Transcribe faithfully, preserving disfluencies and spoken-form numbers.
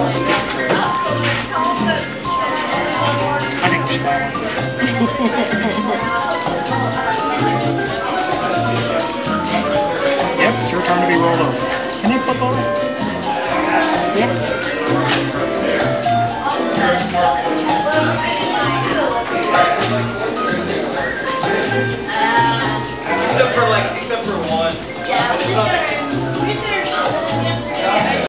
I think we should buy one. Yep, it's your turn to be rolled over. Can you flip over? Yep. Except for like, except for one. Yeah.